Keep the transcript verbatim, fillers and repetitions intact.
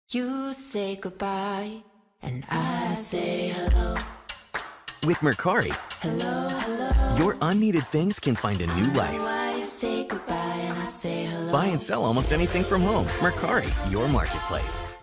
You say goodbye, and I say hello. With Mercari, Hello, hello. your unneeded things can find a new life. I say goodbye, and I say hello. Buy and sell almost anything from home. Mercari, your marketplace.